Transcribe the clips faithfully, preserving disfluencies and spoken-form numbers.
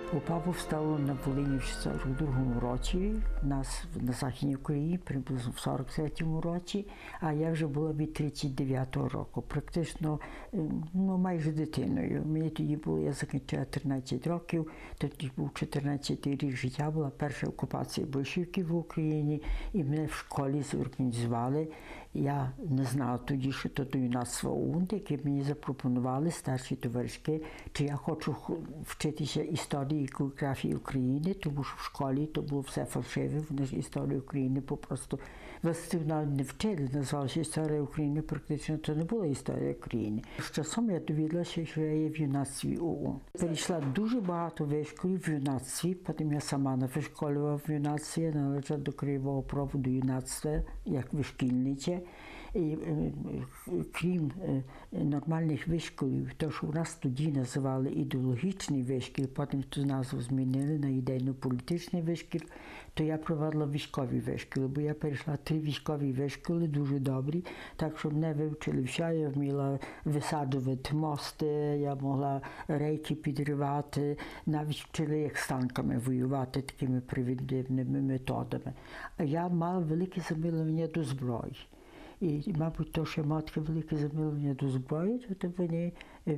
УПА повстало на Волині в сорок другому році, у нас на Західній Україні приблизно в сорок третьому році, а я вже була від тридцять дев'ятого року, практично ну, майже дитиною. Мені тоді було, я закінчила тринадцять років, тоді був чотирнадцятий рік життя, була перша окупація большевиків в Україні, і мене в школі зорганізували. Я не знала тоді, що то до юнацтва ОУН, яке мені запропонували старші товаришки, чи я хочу вчитися історії і географії України, тому що в школі то було все фальшиве, вони ж історію України попросту вас не вчили, називалося історія України, практично то не була історія України. З часом я довідалася, що я є в юнацтві ОУН. Перейшла дуже багато вишколів в юнацтві, потім я сама навишколювала в юнацтві, я належала до краєвого проводу юнацтва як вишкільниця. І крім нормальних вишколів, то, що у нас тоді називали ідеологічний вишкіл, потім ту назву змінили на ідейно-політичний вишкіл, то я проводила військові вишколи, бо я перейшла три військові вишколи, дуже добрі, так що мене вивчили все, я вміла висаджувати мости, я могла рейки підривати, навіть вчили, як з танками воювати такими примітивними методами. А я мала велике замилування до зброї. І, мабуть, то, що я мала таке велике замилення до зброї, то вони,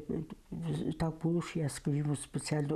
так було, що я, скажімо, спеціально,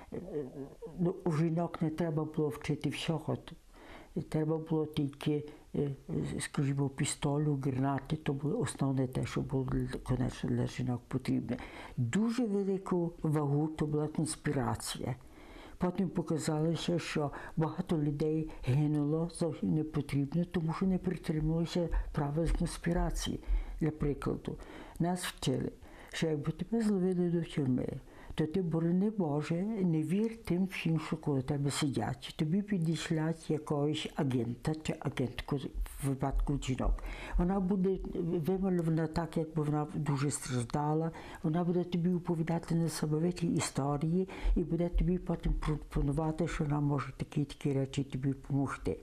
ну, у жінок не треба було вчити всього. Треба було тільки, скажімо, пістолю, гранати, то було основне те, що було, конечно, для жінок потрібне. Дуже велику вагу то була конспірація. Потім показалося, що багато людей гинуло зовсім не потрібно, тому що не притримувалися правил конспірації. Для прикладу, нас вчили, що якби тебе зловили до тюрми, то ти, борони Боже, не вір тим всім, що коло тебе сидять. Тобі підішлять якогось агента чи агентку в випадку жінок. Вона буде вимальована так, якби вона дуже страждала, вона буде тобі оповідати несамовиті історії і буде тобі потім пропонувати, що вона може такі-такі речі тобі допомогти.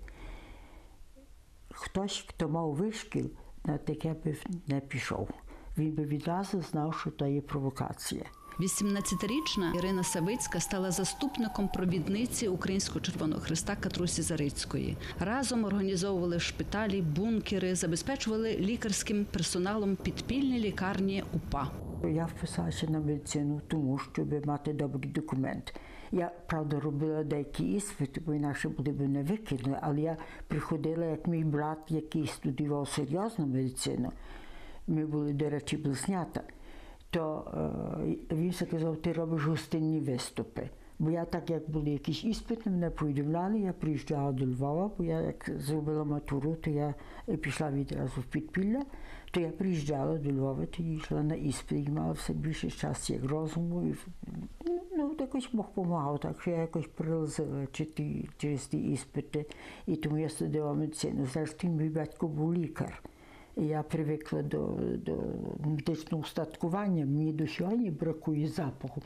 Хтось, хто мав вишкіл, на таке би не пішов. Він би відразу знав, що це є провокація. вісімнадцятирічна Ірина Савицька стала заступником провідниці Українського Червоного Хреста Катрусі Зарицької. Разом організовували шпиталі, бункери, забезпечували лікарським персоналом підпільні лікарні УПА. Я вписалася на медицину тому, щоб мати добрий документ. Я, правда, робила деякі іспити, бо інакше були б не викинули, але я приходила, як мій брат, який студіював серйозну медицину. Ми були, до речі, близнята. То е, він сказав, ти робиш гостинні виступи. Бо я так, як були якісь іспити, мене повідомляли, я приїжджала до Львова, бо я як зробила матуру, то я пішла відразу в підпілля, то я приїжджала до Львова, тоді йшла на іспити, і мала все більше часу, як розуму, і, ну, якось Бог допомагав, так що я якось прилазила через ті іспити, і тому я студувала медицину. Зрештою, мій батько був лікар. Я привикла до, до медичного устаткування, мені до сьогодні бракує запаху.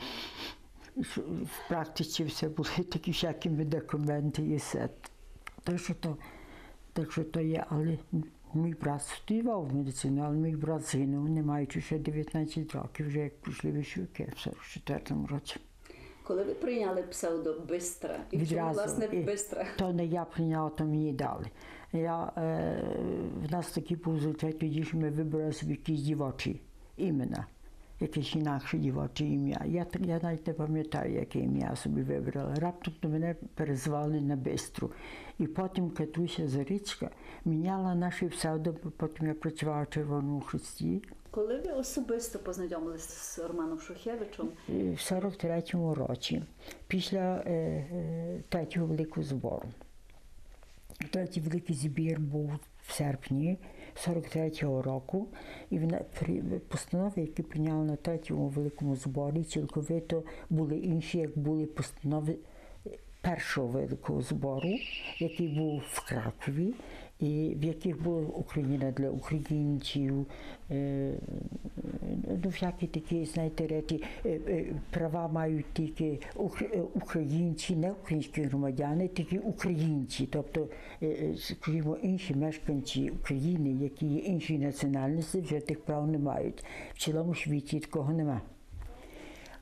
В практиці все були такі всякі документи і все. Так що то, так що то є, але мій брат студіював в медицині, але мій брат згинув, не маючи ще дев'ятнадцять років, вже як пішли вишивки в сорок четвертому році. Коли ви прийняли псевдо Бистра? І відразу, чому, власне, Бистра? То не я прийняла, то мені дали. Я, е, в нас такий був звичай тоді, що ми вибрали собі якісь дівочі імена, якесь інакше дівоче ім'я. Я, я навіть не пам'ятаю, яке ім'я собі вибрала. Раптом до мене перезвали на Бистру. І потім Катруся Зарицька міняла наші псевдо, потім я працювала в Червоному Хресті. Коли ви особисто познайомилися з Романом Шухевичем? В сорок третьому році, після е, е, третього великого збору. Третій великий збір був в серпні сорок третього року, і постанови, які прийняли на третьому великому зборі, цілковито були інші, як були постанови першого великого збору, який був в Кракові, і в яких була Україна для українців, е, ну, всякі такі, знаєте, речі, е, е, права мають тільки українці, не українські громадяни, тільки українці, тобто, е, скажімо, інші мешканці України, які є інші національності, вже тих прав не мають. В цілому світі такого немає.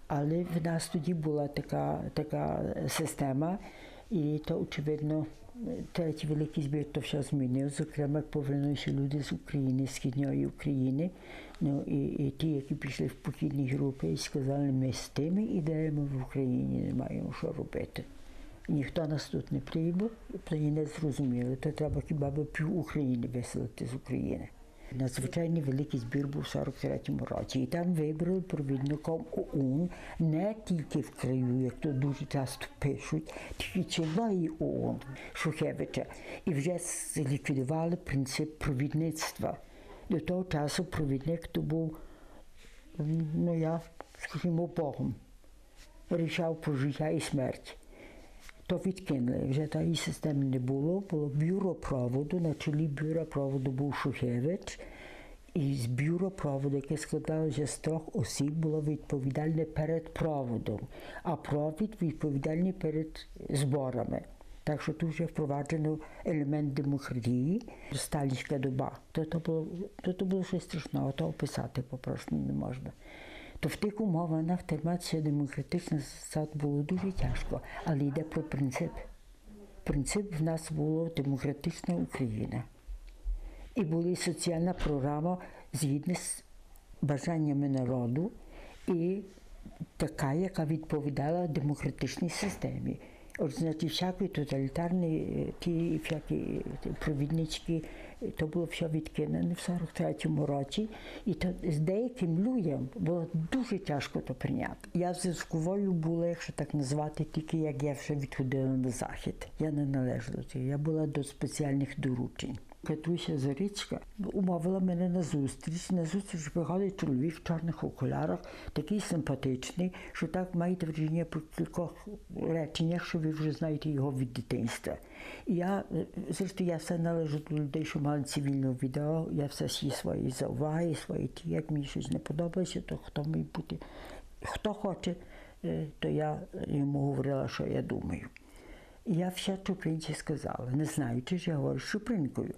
Але в нас тоді була така, така система, і то, очевидно, третій великий збір то все змінив. Зокрема, повернулися люди з України, з Східної України, ну, і, і ті, які пішли в похідні групи і сказали, ми з тими ідеями в Україні не маємо що робити. Ніхто нас тут не прийняв, то і не зрозуміли, то треба хіба би пів України виселити з України. Надзвичайний великий збір був у сорок третьому році, і там вибрали провідником ОУН не тільки в краю, як то дуже часто пишуть, тільки цілої ОУН Шухевича. І вже ліквідували принцип провідництва. До того часу провідник то був, ну я, скажімо, Богом. Рішав про життя і смерть. То відкинули, вже тієї системи не було, було бюро проводу, на чолі бюро проводу був Шухевич, і з бюро проводу, яке складалося з трьох осіб, було відповідальне перед проводом, а провід відповідальний перед зборами. Так що тут вже впроваджено елемент демократії, сталінська доба. То, то, було, то, то було щось страшного, то описати попросту не можна. То в тих умовах триматися демократичних засад було дуже тяжко, але йде про принцип. Принцип в нас була демократична Україна. І була соціальна програма згідно з бажаннями народу і така, яка відповідала демократичній системі. От, значить, всякі тоталітарні, ті всякі провіднички, то було все відкинено в сорок третьому році, і то з деяким людям було дуже тяжко то прийняти. Я зв'язковою була, якщо так назвати, тільки як я вже відходила на Захід. Я не належала до цього, я була до спеціальних доручень. Катруся Зарицька умовила мене на зустріч. На зустріч приходить чоловік в чорних окулярах, такий симпатичний, що так маєте враження про кількох реченнях, що ви вже знаєте його від дитинства. І я, зрештою, я все належу до людей, що мали цивільне відео, я все всі свої зауваги, свої ті, як мені щось не подобається, то хто має бути, хто хоче, то я йому говорила, що я думаю. І я все Чупринці сказала, не знаючи, що я говорю з Чупринкою.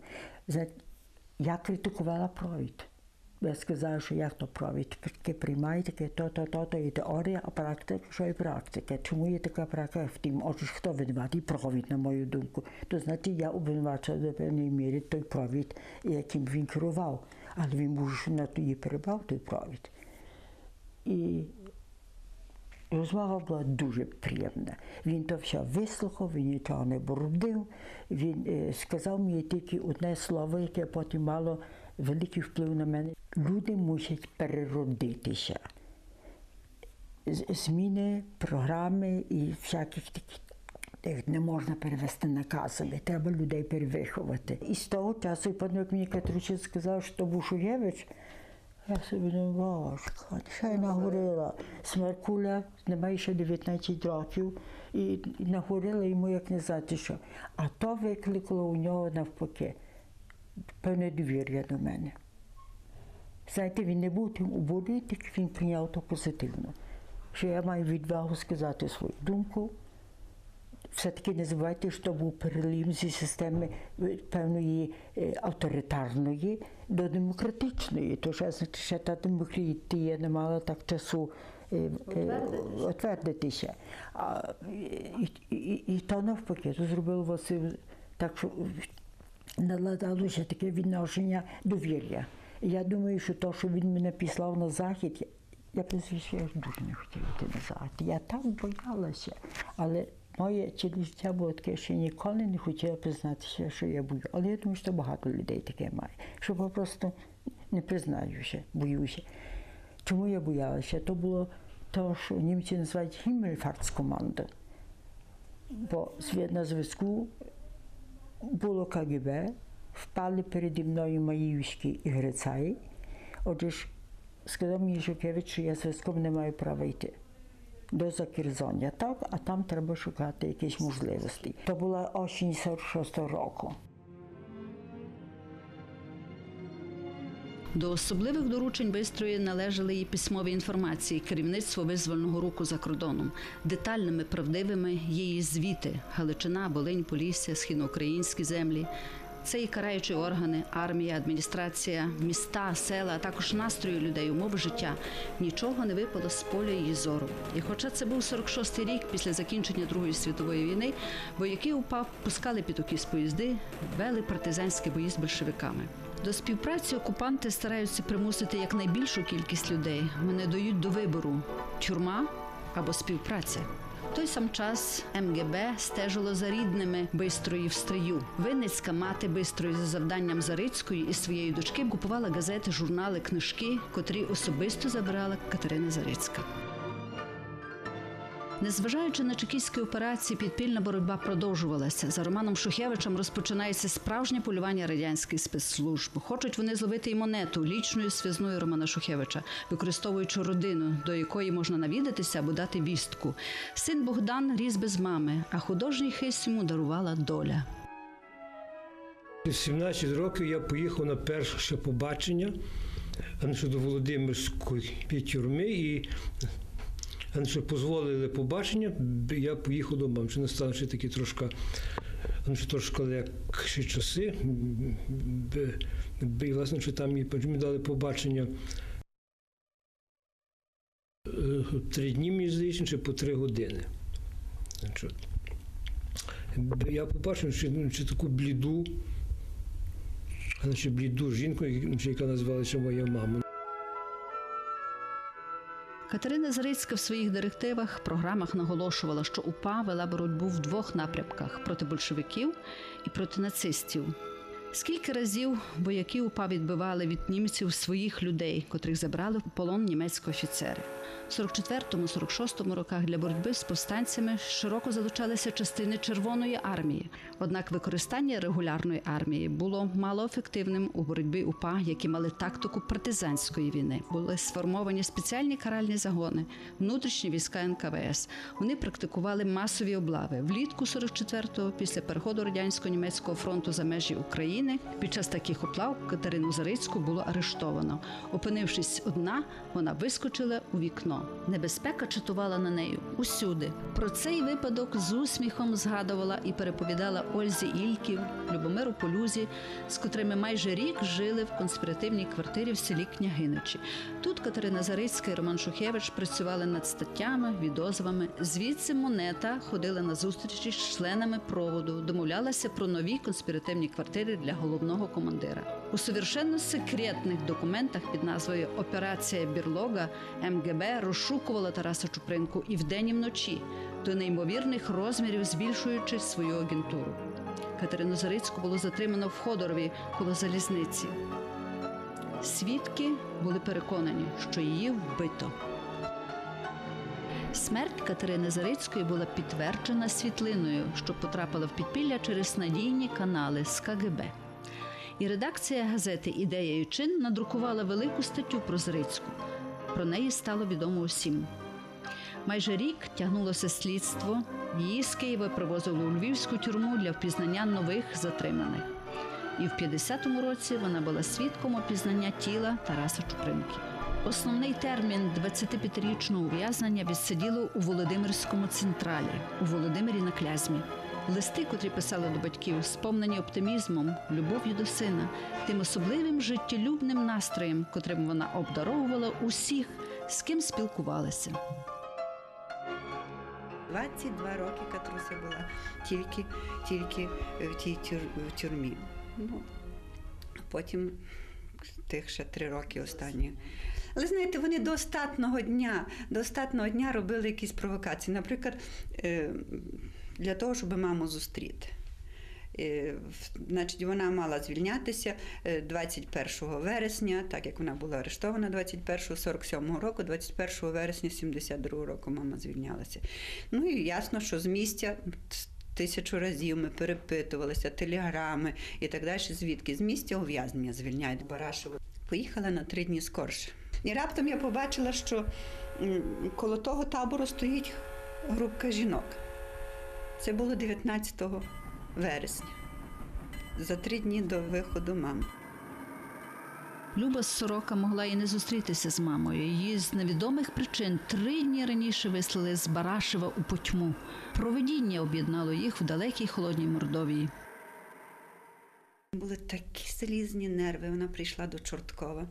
Я критикувала провід. Я сказала, що як то провід, таке приймає, таке то-то, то-то, і теорія, а практика, що і практика. Чому є така практика в тім? Отже, хто винуватий? Провід, на мою думку. То значить, я обвинувачила до певної міри той провід, яким він керував. Але він був на тоді перебрав той провід. І розмова була дуже приємна. Він то все вислухав, він нічого не бородив. Він е, сказав мені тільки одне слово, яке потім мало великий вплив на мене. Люди мусять переродитися. Зміни, програми і всяких таких не можна перевести наказами, треба людей перевиховати. І з того часу, і потім, як мені Катруся сказав, що то був Шухевич, я собі думала, важко, що я наговорила. Смеркуля, немає ще дев'ятнадцять років, і наговорила йому, як не знати що. А то викликало у нього навпаки певне довір'я до мене. Знаєте, він не був тим обурює, тільки він прийняв то позитивно. Що я маю відвагу сказати свою думку. Все-таки не забувайте, що був перелім зі системи певної авторитарної до демократичної. Тож, значить, ще та демократія не мала так часу утвердитися. А, і, і, і то навпаки, то зробив Василь так, що наладалося таке відношення довір'я. Я думаю, що то, що він мене післав на Захід, я прізвище, я дуже не хотіла йти на Захід. Я так боялася, але моє ціле життя було таке, що ніколи не хотіла признатися, що я боюся. Але я думаю, що багато людей таке має, що просто не признаюся, боюся. Чому я боялася? То було те, що німці називають Himmelfahrtskommando. Бо на зв'язку було КГБ, впали переді мною Маївський і Грицай. Отже ж, сказав мені Жукевич, що я зв'язком не маю права йти до Закерзоння, так, а там треба шукати якісь можливості. То була осінь сорок шостого року. До особливих доручень Бистрої належали і письмові інформації керівництво визвольного руху за кордоном. Детальними, правдивими її звіти – Галичина, Волинь, Полісся, східноукраїнські землі. Це і караючі органи, армія, адміністрація, міста, села, а також настрої людей, умови життя. Нічого не випало з поля її зору. І хоча це був сорок шостий рік після закінчення Другої світової війни, вояки УПА пускали підокіс поїзди, вели партизанські бої з большевиками. До співпраці окупанти стараються примусити якнайбільшу кількість людей. Вони дають до вибору – тюрма або співпраця. В той сам час ем ге бе стежило за рідними Бистрої в стрию. Винницька мати Бистрої за завданням Зарицької і своєї дочки купувала газети, журнали, книжки, котрі особисто забирала Катерина Зарицька. Незважаючи на чекістські операції, підпільна боротьба продовжувалася. За Романом Шухевичем розпочинається справжнє полювання радянських спецслужб. Хочуть вони зловити і монету, лічною связною Романа Шухевича, використовуючи родину, до якої можна навідатися або дати вістку. Син Богдан ріс без мами, а художній хист йому дарувала доля. В сімнадцять років я поїхав на перше побачення до Володимирської тюрми і що дозволили побачення, я поїхав до мами. Настали ще такі трошки, трошки легші часи. І, власне, що там мені дали побачення три дні, мені здається, чи по три години. Я побачив, що, що таку бліду, бліду жінку, яка називалася моя мама. Катерина Зарицька в своїх директивах, програмах наголошувала, що УПА вела боротьбу в двох напрямках – проти большевиків і проти нацистів. Скільки разів вояки УПА відбивали від німців своїх людей, котрих забрали в полон німецькі офіцери. В сорок четвертому - сорок шостому роках для боротьби з повстанцями широко залучалися частини Червоної армії. Однак використання регулярної армії було малоефективним у боротьбі УПА, які мали тактику партизанської війни. Були сформовані спеціальні каральні загони, внутрішні війська ен ка ве ес. Вони практикували масові облави. Влітку сорок четвертого, після переходу Радянсько-Німецького фронту за межі України, під час таких облав Катерину Зарицьку було арештовано. Опинившись одна, вона вискочила у вікно. Небезпека чатувала на нею усюди. Про цей випадок з усміхом згадувала і переповідала Ользі Ільків, Любомиру Полюзі, з котрими майже рік жили в конспіративній квартирі в селі Княгиничі. Тут Катерина Зарицька і Роман Шухевич працювали над статтями, відозвами. Звідси Монета ходила на зустрічі з членами проводу, домовлялася про нові конспіративні квартири для головного командира. У совершенно секретних документах під назвою «Операція Бірлога» ем ге бе розшукувала Тараса Чупринку і вдень, і вночі, до неймовірних розмірів збільшуючи свою агентуру. Катерину Зарицьку було затримано в Ходорові коло залізниці. Свідки були переконані, що її вбито. Смерть Катерини Зарицької була підтверджена світлиною, що потрапила в підпілля через надійні канали з ка ге бе. І редакція газети «Ідея і чин» надрукувала велику статтю про Зарицьку. Про неї стало відомо усім. Майже рік тягнулося слідство. Її з Києва привозили у Львівську тюрму для впізнання нових затриманих. І в п'ятдесятому році вона була свідком опізнання тіла Тараса Чупринки. Основний термін двадцятип'ятирічного ув'язнення відсиділо у Володимирському централі, у Володимирі на Клязьмі. Листи, котрі писали до батьків, сповнені оптимізмом, любов'ю до сина, тим особливим життєлюбним настроєм, котрим вона обдаровувала усіх, з ким спілкувалася. двадцять два роки Катруся була тільки, тільки в тій тюр, в тюрмі. Ну, потім тих ще три роки останні. Але, знаєте, вони до остатного дня, до остатного дня робили якісь провокації. Наприклад, для того, щоб маму зустріти. Значить, вона мала звільнятися двадцять першого вересня, так як вона була арештована двадцять першого сорок сьомого року, двадцять першого вересня сімдесят другого року мама звільнялася. Ну і ясно, що з місця тисячу разів ми перепитувалися, телеграми і так далі, звідки з місця ув'язнення звільняють Барашеву. Поїхала на три дні скорше. І раптом я побачила, що коло того табору стоїть групка жінок. Це було дев'ятнадцятого вересня, за три дні до виходу мами. Люба Сорока могла і не зустрітися з мамою. Її з невідомих причин три дні раніше вислали з Барашева у потьму. Провидіння об'єднало їх в далекій холодній Мордовії. Були такі залізні нерви, вона прийшла до Чорткова.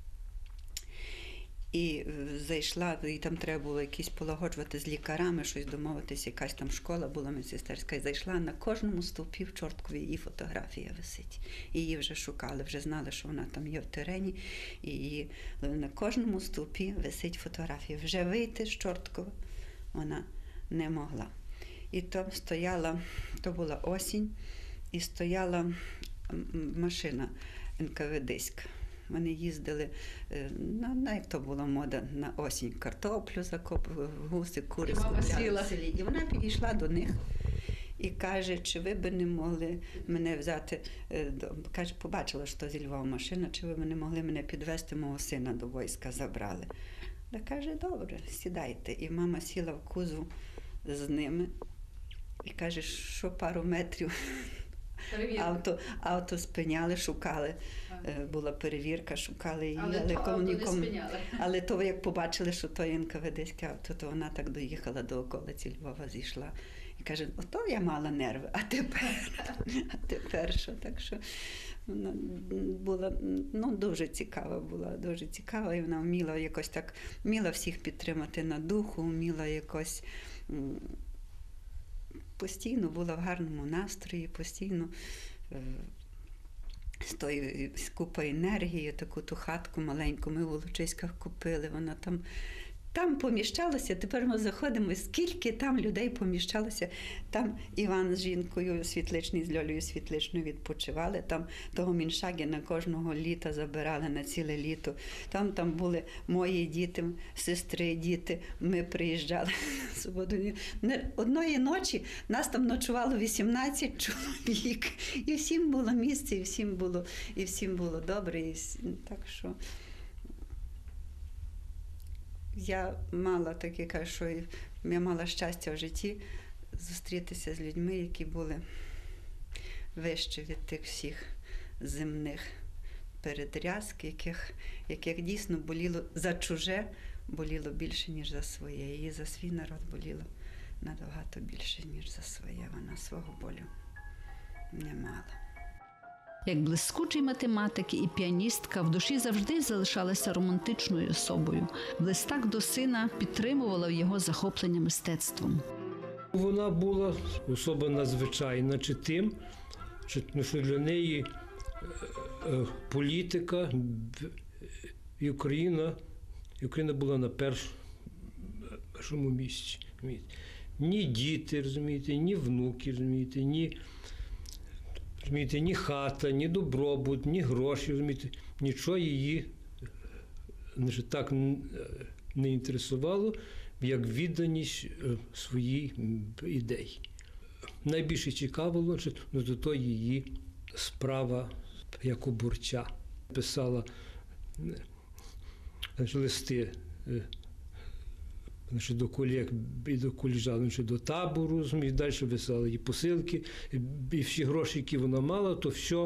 І зайшла, і там треба було якісь полагоджувати з лікарами, щось домовитися, якась там школа була медсестерська. І зайшла, на кожному стовпі в Чорткові її фотографія висить. І її вже шукали, вже знали, що вона там є в терені. І її, на кожному стовпі висить фотографія. Вже вийти з Чорткова вона не могла. І там стояла, то була осінь, і стояла машина ен ка ве деська. Вони їздили, на як то була мода, на осінь картоплю закопували, гуси, кури скупляли в селі. І вона підійшла до них і каже, чи ви б не могли мене взяти, каже, побачила, що зі Львова машина, чи ви б не могли мене підвезти, мого сина до війська забрали. Та каже, добре, сідайте. І мама сіла в кузов з ними і каже, що пару метрів Авто, авто спиняли, шукали. Ага. Була перевірка, шукали її. Але, але, то, кому, авто не але то, як побачили, що то ен ка ве деське авто, то вона так доїхала до околиці Львова, зійшла. І каже, ото я мала нерви, а тепер, а тепер що? Так що вона була, ну, дуже цікава була, дуже цікава. І вона вміла якось так, вміла всіх підтримати на духу, вміла якось... Постійно була в гарному настрої, постійно е, з тої з купа енергії, таку ту хатку маленьку ми в Волочиськах купили, вона там, там поміщалося, тепер ми заходимо, скільки там людей поміщалося, там Іван з жінкою Світличний, з Льолею Світличною відпочивали, там того Міншагіна кожного літа забирали на ціле літо, там, там були мої діти, сестри, діти, ми приїжджали на суботу. Одної ночі нас там ночувало вісімнадцять чоловік, і всім було місце, і всім було, і всім було добре, і, так що... Я мала таке, кажу, що я мала щастя в житті зустрітися з людьми, які були вище від тих всіх земних передрязк, яких, яких дійсно боліло за чуже, боліло більше, ніж за своє. І за свій народ боліло набагато більше, ніж за своє. Вона свого болю не мала. Як блискучий математик і піаністка, в душі завжди залишалася романтичною особою. В листах до сина підтримувала його захоплення мистецтвом. Вона була особа надзвичайна, чи тим, що для неї політика і Україна, і Україна була на першому місці. Ні діти, розумієте, ні внуки, розумієте, ні... Розумієте, ні хата, ні добробут, ні гроші, розумієте, нічого її значить, так не інтересувало, як відданість своїй ідеї. Найбільше цікавило, що ну, то її справа як обурча. Писала значить, листи значить, до колег і до коліжан, значить, до табору, і далі писали її посилки, і всі гроші, які вона мала, то все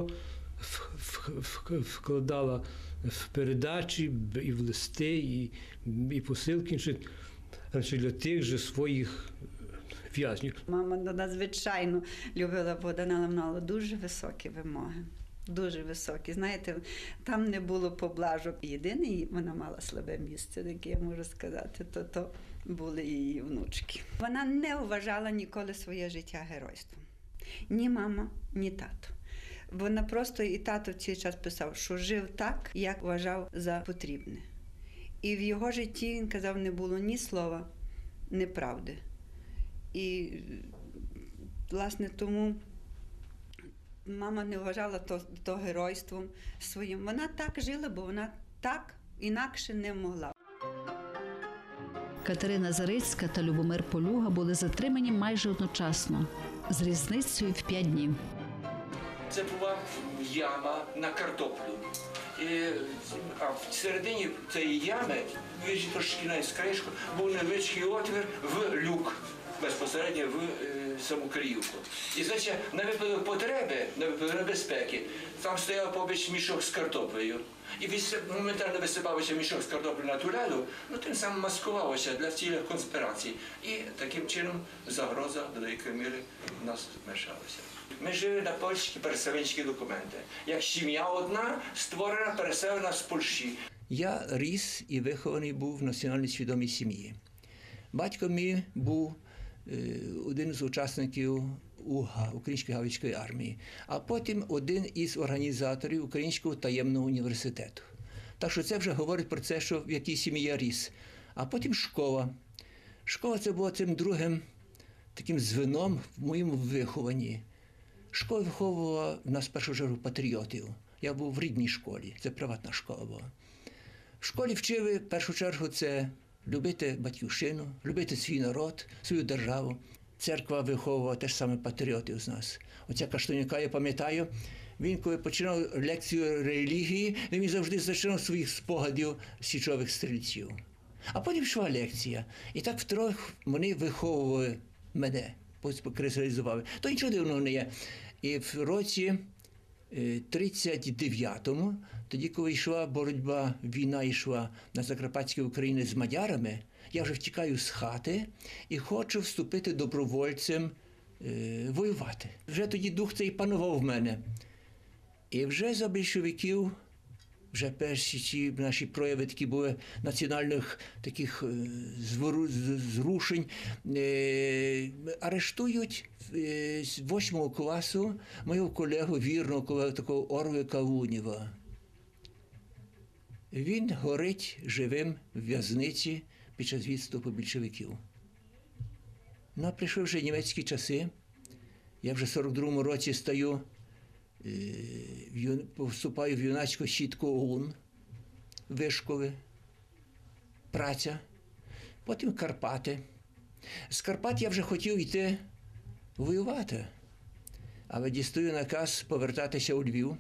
вкладала в передачі, і в листи, і, і посилки, значить, для тих же своїх в'язнів. Мама надзвичайно любила Богдана, але мала дуже високі вимоги. Дуже високі. Знаєте, там не було поблажок. Єдине, вона мала слабе місце, яке я можу сказати, то то були її внучки. Вона не вважала ніколи своє життя геройством. Ні мама, ні тато. Вона просто, і тато в цей час писав, що жив так, як вважав за потрібне. І в його житті, він казав, не було ні слова, ні правди. І, власне, тому мама не вважала то, то геройством своїм. Вона так жила, бо вона так інакше не могла. Катерина Зарицька та Любомир Полюга були затримані майже одночасно, з різницею в п'ять днів. Це була яма на картоплю. І, а в середині цієї ями, вижито шкільна скришка, був невеличкий отвір в люк, безпосередньо в саму Криївку. І, значить, на випадок потреби, на випадок небезпеки, там стояв побіч мішок з картоплею. І моментально висипався мішок з картоплею на ту ляду, ну тим самим маскувався для цілих конспірацій. І таким чином загроза до деякої міри в нас зменшалася. Ми жили на польські переселенські документи. Як сім'я одна, створена, переселена з Польщі. Я ріс і вихований був в національно свідомій сім'ї. Батько мій був е, один з учасників УГА, Української Галицької армії, а потім один із організаторів Українського таємного університету. Так що це вже говорить про це, що в якій сім'ї я ріс. А потім школа. Школа – це була цим другим таким звеном в моєму вихованні. Школа виховувала в нас в першу чергу патріотів. Я був в рідній школі, це приватна школа була. В школі вчили, в першу чергу, це любити батьківщину, любити свій народ, свою державу. Церква виховувала теж саме патріотів з нас. Оця Каштанюка, я пам'ятаю, він, коли починав лекцію релігії, він завжди починав своїх спогадів січових стрільців. А потім йшла лекція. І так втрьох вони виховували мене, покристалізували. То нічого дивного не є. І в році тридцять дев'ятому, тоді, коли йшла боротьба, війна йшла на Закарпатській Україні з мадярами, я вже втікаю з хати і хочу вступити добровольцем е, воювати. Вже тоді дух цей панував в мене. І вже за більшовиків, вже перші ці наші прояви такі були національних таких е, звору, зрушень, е, арештують е, з восьмого класу мого колегу, вірного колегу, такого Орлика Лунєва. Він горить живим в в'язниці під час відступу більшовиків. Ну, а прийшли вже німецькі часи. Я вже в сорок другому році стаю, поступаю в юнацьку сітку ОУН, Вишкове, праця, потім Карпати. З Карпат я вже хотів йти воювати, але дістаю наказ повертатися у Львів,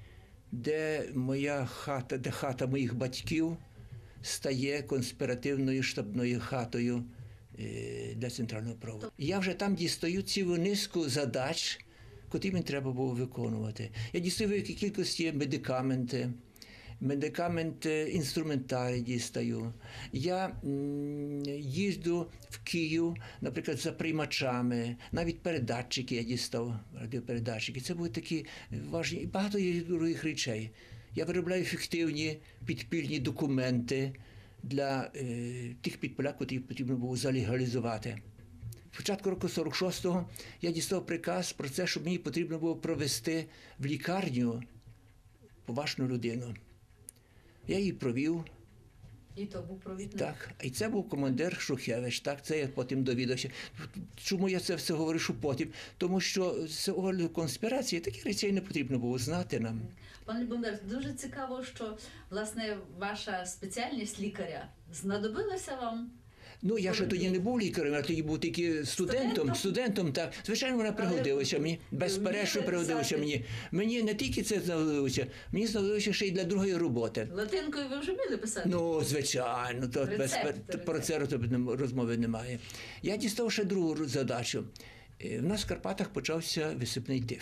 де моя хата, де хата моїх батьків стає конспіративною штабною хатою для Центрального проводу. Я вже там дістаю цілу низку задач, котрі мені треба було виконувати. Я дістаю великій кількості медикаменти, медикаменти, інструментарій дістаю. Я м, їжджу в Київ, наприклад, за приймачами, навіть передатчики я дістав, радіопередатчики. Це були такі важні, багато других речей. Я виробляю фіктивні підпільні документи для е, тих підпілля, котрі потрібно було залегалізувати. В початку року сорок шостого я дістав приказ про це, щоб мені потрібно було провести в лікарню поважну людину. Я її провів. І то був провідник? Так, і це був командир Шухевич, так, це я потім довідався. Чому я це все говорю, що потім? Тому що з огляду конспірації таких речей не потрібно було знати нам. Пане Любомир, дуже цікаво, що, власне, ваша спеціальність лікаря знадобилася вам? Ну, я ще тоді не був лікарем, я тоді був тільки студентом, Студентом? студентом, так. Звичайно, вона пригодилася мені, безперечно пригодилася мені. Мені не тільки це знадобилося, мені знадобилося ще й для другої роботи. Латинкою ви вже вміли писати? Ну, звичайно, то без, Рецепт, про це розмови немає. Я дістав ще другу задачу. В нас в Карпатах почався висипний тиф.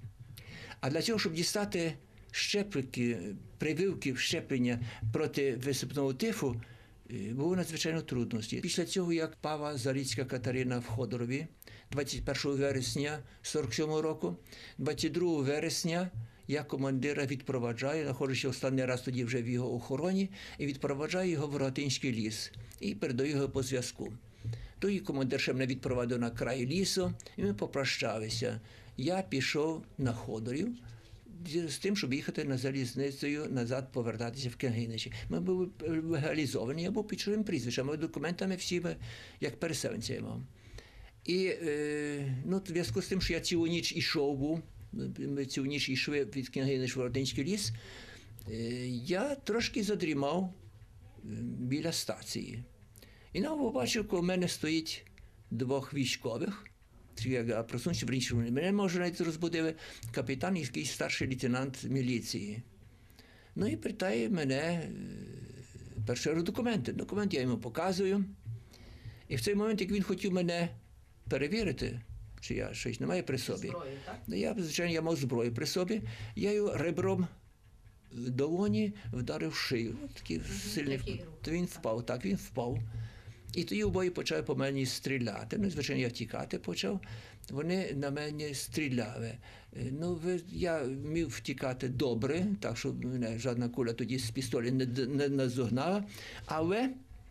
А для цього, щоб дістати щепки, прививки, щеплення проти висипного тифу, було надзвичайно трудності. Після цього, як пава Зарицька Катерина в Ходорові двадцять першого вересня сорок сьомого року, двадцять другого вересня я командира відпроваджаю, знаходжуся останній раз тоді вже в його охороні, і відпроваджаю його в Рогатинський ліс і передаю його по зв'язку. Тоді командир ще мене відпровадив на край лісу, і ми попрощалися. Я пішов на Ходорів, з тим, щоб їхати на залізницею, назад повертатися в Княгиничі. Ми були легалізовані, я був під чужим прізвищем, а документами всі як переселенця я мав. І е, ну, в зв'язку з тим, що я цілу ніч ішов був, ми цілу ніч йшли від Княгинич в Родинський ліс, е, я трошки задрімав біля стації. І нам побачив, коли в мене стоїть двох військових. Я проснувся, в іншому мене, може, навіть розбудили капітан і якийсь старший лейтенант міліції. Ну і питає мене перший документи. Документ я йому показую. І в цей момент, як він хотів мене перевірити, чи я щось не маю при собі. Зброю, так? Я, звичайно, я мав зброю при собі. Я його ребром долоні вдарив в шию. Ну, такий сильний. Такий То він впав, так, він впав. І тоді обоє почали по мені стріляти. Ну, звичайно, я втікати почав. Вони на мене стріляли. Ну, ви, я міг втікати добре, так що мене жодна куля тоді з пістолі не, не наздогнала. Але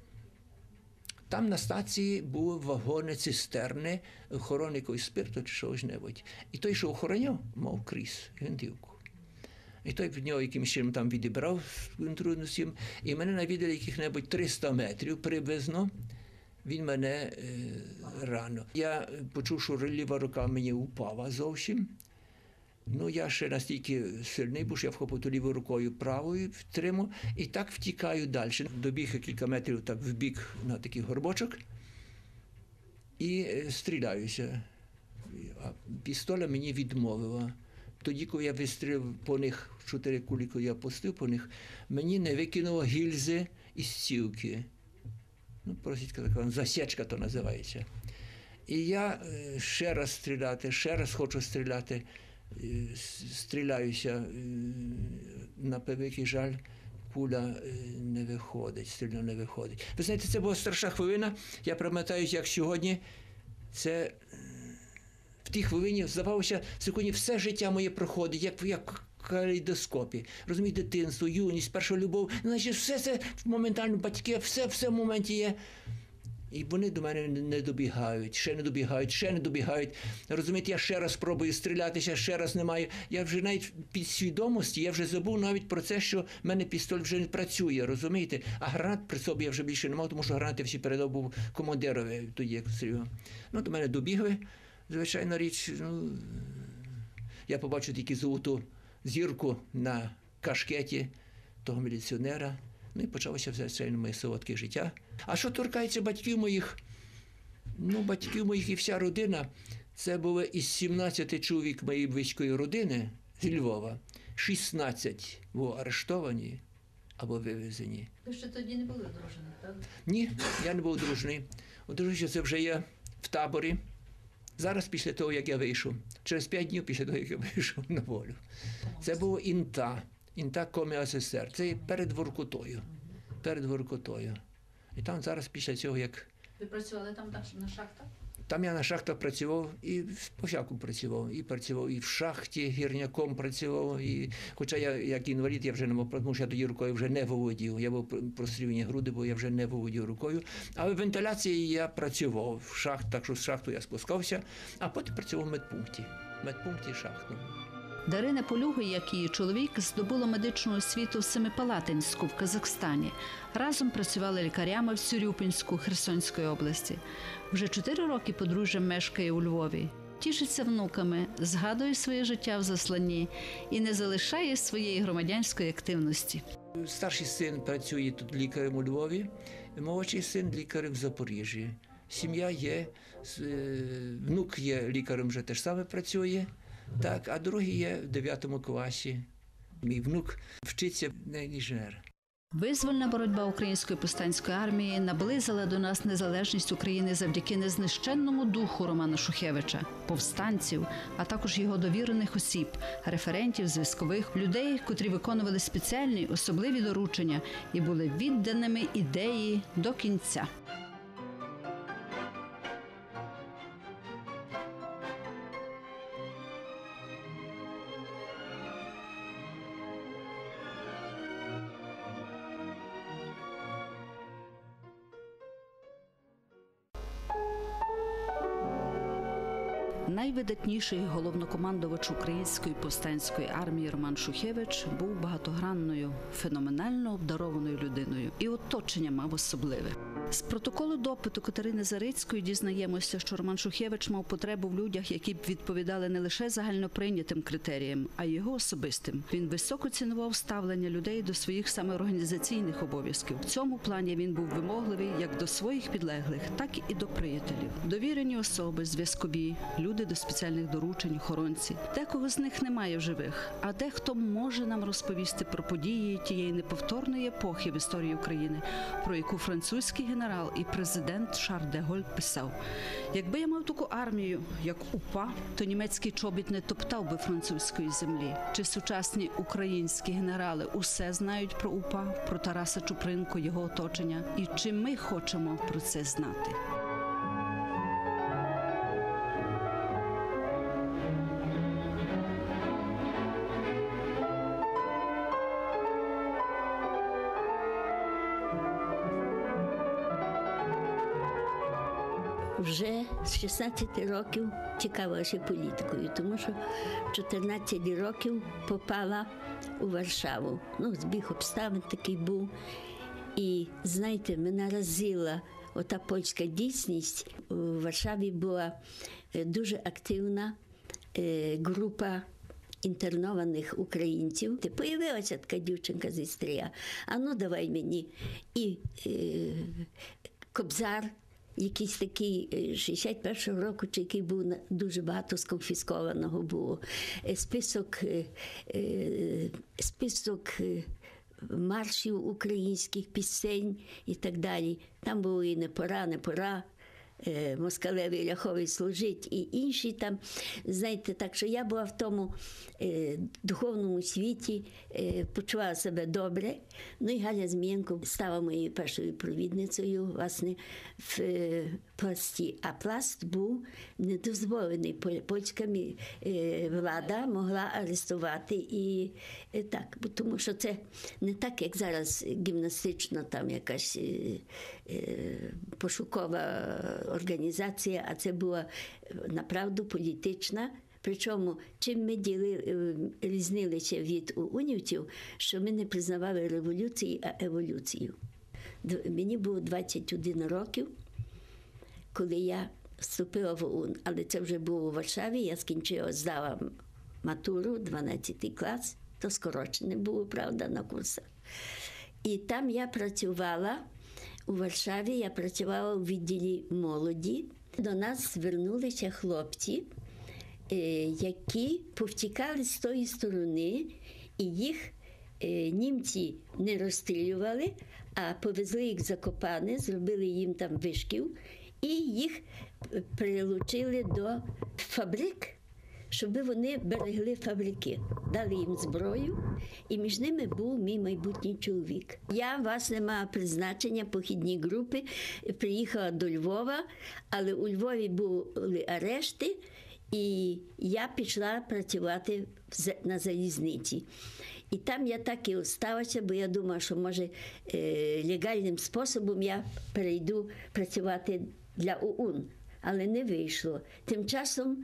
там на стації були вагони цистерни, охорони якогось спирту чи чогось-небудь. І той, що охороняв, мав кріс, гвинтівку. І той від нього якимось чином там відібрав з трудностям. І мене навідали яких-небудь триста метрів приблизно. Він мене е, рано. Я почув, що ліва рука мені упала зовсім. Ну, я ще настільки сильний, бо ж я вхопив ту лівою рукою правою, втримав, і так втікаю далі. Добіг кілька метрів так в бік на такий горбочок і е, стріляюся. А пістоля мені відмовила. Тоді, коли я вистрілив по них, чотири кулі, коли я пустив по них, мені не викинуло гільзи із цівки. Ну, просіть, така засічка то називається. І я е, ще раз стріляти, ще раз хочу стріляти, е, стріляюся, е, на превеликий жаль, куля е, не виходить, стрільно не виходить. Ви знаєте, це була страшна хвилина, я пам'ятаю, як сьогодні, це в тій хвилині, здавалося, сьогодні все життя моє проходить, як, як в калейдоскопі. Розумієте, дитинство, юність, перша любов, значить, все це моментально, батьки, все, все в моменті є. І вони до мене не добігають, ще не добігають, ще не добігають. Розумієте, я ще раз пробую стрілятися, ще раз не маю. Я вже навіть під свідомості, я вже забув навіть про це, що в мене пістоль вже не працює, розумієте? А гранат при собі я вже більше не мав, тому що гранати всі передав був командирові тоді, як стріляв. Ну, до мене добігли, звичайна річ, ну, я побачив тільки золоту зірку на кашкеті того міліціонера. Ну і почалося звичайно моє солодке життя. А що торкається батьків моїх? Ну, батьків моїх і вся родина, це було із сімнадцяти чоловік моєї близької родини зі Львова. шістнадцять були арештовані або вивезені. Ви ще тоді не були одружені, правда? Ні, я не був одружений. Одружився це вже я в таборі. Зараз, після того, як я вийшов. Через п'ять днів після того, як я вийшов на волю. Це було Інта. Інта Коми СССР. Це перед Воркутою. Перед Воркутою. І там зараз, після цього, як... Ви працювали там на шахтах? Там я на шахтах працював і по-всяку працював. І працював і в шахті, гірняком працював. І... Хоча я, як інвалід, я вже не мав, тому що я тоді рукою вже не володів. Я був прострілені груди, бо я вже не володів рукою. Але в вентиляції я працював в шахт, так що з шахту я спускався, а потім працював в медпункті. В медпункті шахтному. Дарина Полюга, як і чоловік, здобула медичну освіту в Семипалатинську в Казахстані. Разом працювали лікарями в Цюрюпінську Херсонської області. Вже чотири роки подружжя мешкає у Львові. Тішиться внуками, згадує своє життя в засланні і не залишає своєї громадянської активності. Старший син працює тут лікарем у Львові, молодший син лікарем в Запоріжжі. Сім'я є, внук є лікарем, вже теж саме працює. Так, а другий є в дев'ятому класі. Мій внук вчиться на інженера. Визвольна боротьба Української повстанської армії наблизила до нас незалежність України завдяки незнищенному духу Романа Шухевича, повстанців, а також його довірених осіб, референтів, зв'язкових, людей, котрі виконували спеціальні особливі доручення і були відданими ідеї до кінця. Найвидатніший головнокомандувач Української повстанської армії Роман Шухевич був багатогранною, феноменально обдарованою людиною. І оточення мав особливе. З протоколу допиту Катерини Зарицької дізнаємося, що Роман Шухевич мав потребу в людях, які б відповідали не лише загальноприйнятим критеріям, а й його особистим. Він високо цінував ставлення людей до своїх самоорганізаційних обов'язків. В цьому плані він був вимогливий як до своїх підлеглих, так і до приятелів. Довірені особи, зв'язкові, люди до спеціальних доручень, охоронці. Декого з них немає в живих, а дехто може нам розповісти про події тієї неповторної епохи в історії України, про яку французький генерал генерал і президент Шарль де Голь писав: «Якби я мав таку армію, як УПА, то німецький чобіт не топтав би французької землі». Чи сучасні українські генерали усе знають про УПА, про Тараса Чупринку, його оточення? І чи ми хочемо про це знати? Вже з шістнадцяти років цікавилася політикою, тому що в чотирнадцять років попала у Варшаву. Ну, збіг обставин такий був. І, знаєте, мене разила ота польська дійсність. У Варшаві була дуже активна група інтернованих українців. Появилася така дівчинка з Істрія. А ну, давай мені. І е, Кобзар, якийсь такий шістдесят першого року, чи який був дуже багато сконфіскованого було. Список, список маршів українських, пісень і так далі. Там було і «Не пора, не пора», «Москалеві ляхові служить» і інші там. Знаєте, так що я була в тому е, духовному світі, е, почувала себе добре. Ну і Галя Змієнко стала моєю першою провідницею, власне, в е, пласті. А пласт був недозволений. Польська е, влада могла арестувати і е, так. Тому що це не так, як зараз гімнастично там якась е, е, пошукова організація, а це була направду політична. Причому, чим ми діли, різнилися від унівців, що ми не признавали революції, а еволюцію. Мені було двадцять один років, коли я вступила в ОУН, але це вже було у Варшаві, я скінчила, здала матуру, дванадцятий клас, то скорочене було, правда, на курсах. І там я працювала, у Варшаві я працювала у відділі молоді. До нас звернулися хлопці, які повтікали з тої сторони, і їх німці не розстрілювали, а повезли їх в Закопане, зробили їм там вишків, і їх прилучили до фабрик, щоб вони берегли фабрики. Дали їм зброю, і між ними був мій майбутній чоловік. Я, власне, мала призначення, похідні групи, приїхала до Львова, але у Львові були арешти, і я пішла працювати на залізниці. І там я так і залишилася, бо я думала, що, може, легальним способом я перейду працювати для ОУН. Але не вийшло. Тим часом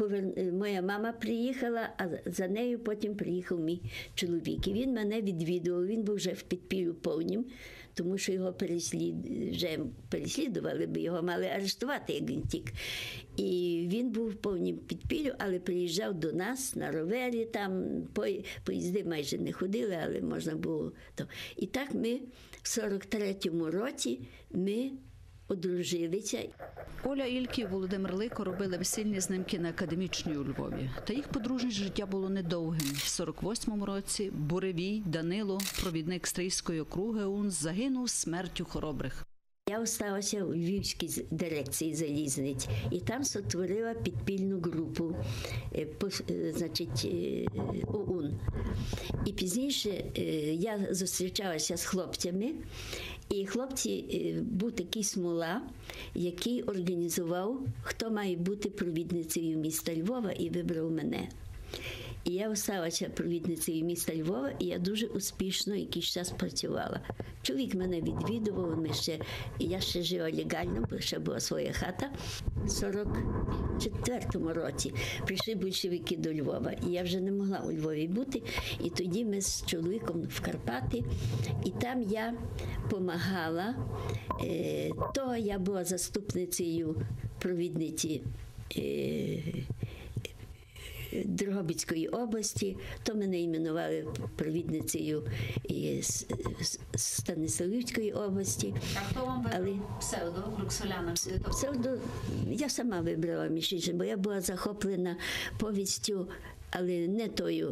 моя мама приїхала, а за нею потім приїхав мій чоловік. І він мене відвідував, він був вже в підпіллю повнім, тому що його переслід... вже переслідували, бо його мали арештувати, як він тік. І він був в повнім підпіллю, але приїжджав до нас на ровері, там поїзди майже не ходили, але можна було. І так ми в сорок третьому році ми одружилися. Оля Ільки і Володимир Лико робили весільні знимки на Академічній у Львові. Та їх подружнє життя було недовгим. В сорок восьмому році Буревій Данило, провідник Стрийської округи ОУН, загинув смертю хоробрих. Я залишилася у Львівській дирекції залізниць і там створила підпільну групу, значить, ОУН. І пізніше я зустрічалася з хлопцями, і хлопці, був такий Смола, який організував, хто має бути провідницею міста Львова, і вибрав мене. І я залишилася провідницею міста Львова, і я дуже успішно якийсь час працювала. Чоловік мене відвідував, ми ще, я ще жила легально, бо ще була своя хата. В сорок четвертому році прийшли большевики до Львова, і я вже не могла у Львові бути. І тоді ми з чоловіком в Карпати, і там я допомагала. То я була заступницею провідниці Дрогобицької області, то мене іменували провідницею із Станиславівської області. А хто вам вибрав але... псевдо Роксоляна? Псевдо я сама вибрала, між іншим, бо я була захоплена повістю, але не тою.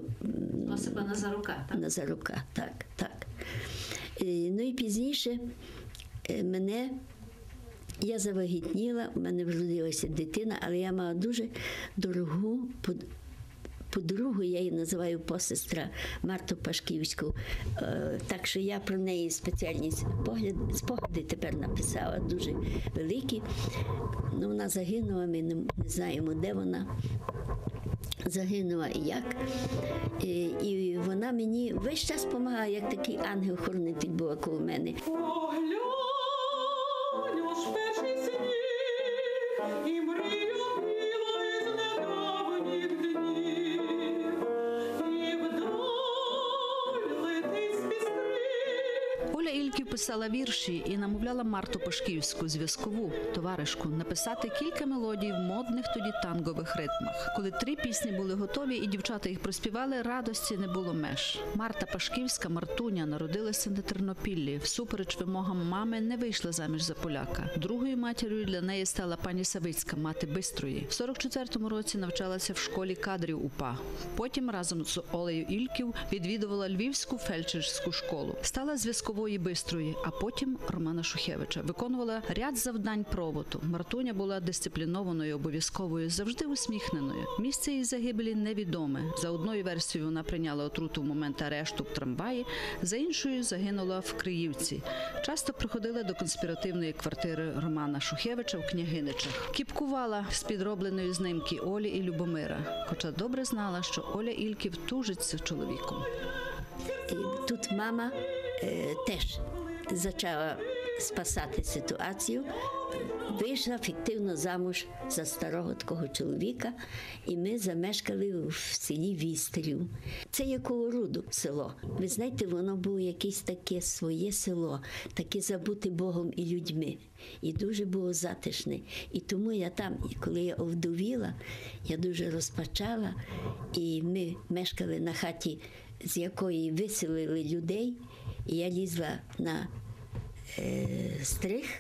Осипа Назарука, так? Назарука, так, так. Ну і пізніше е, мене, я завагітніла, у мене вродилася дитина, але я мала дуже дорогу под- подругу, я її називаю посестра Марту Пашківську. Е, Так що я про неї спеціальні погляд, спогади тепер написала, дуже великі. Ну, вона загинула, ми не, не знаємо, де вона загинула і як. І, і вона мені весь час допомагає, як такий ангел-хоронитель була коло мене. Поглянь, уж перший сніг, і мрію біло із недавніх днів, і вдаль летить з пістрів. Оля Ільків писала вірші і намовляла Марту Пашківську, зв'язкову товаришку, написати кілька мелодій в модних тоді тангових ритмах. Коли три пісні були готові і дівчата їх проспівали, радості не було меж. Марта Пашківська, Мартуня, народилася на Тернопіллі. Всупереч вимогам мами не вийшла заміж за поляка. Другою матір'ю для неї стала пані Савицька, мати Бистрої. В сорок четвертому році навчалася в школі кадрів УПА. Потім разом з Олею Ільків відвідувала Львівську фельдшерську школу. Стала зв'язковою Бистрої, а потім Романа Шухевича. Виконувала ряд завдань проводу. Мартуня була дисциплінованою, обов'язковою, завжди усміхненою. Місце її загибелі невідоме. За одною версією вона прийняла отруту в момент арешту в трамваї, за іншою загинула в Криївці. Часто приходила до конспіративної квартири Романа Шухевича в Княгиничах. Кіпкувала з підробленої знимки Олі і Любомира, хоча добре знала, що Оля Ільків тужить з чоловіком. І тут мама е, теж почала спасати ситуацію, вийшла фіктивно замуж за старого такого чоловіка, і ми замешкали в селі Вістрів. Це є коло Руду село. Ви знаєте, воно було якесь таке своє село, таке забуте Богом і людьми. І дуже було затишне. І тому я там, і коли я овдовіла, я дуже розпачала, і ми мешкали на хаті, з якої виселили людей, і я лізла на е, стрих,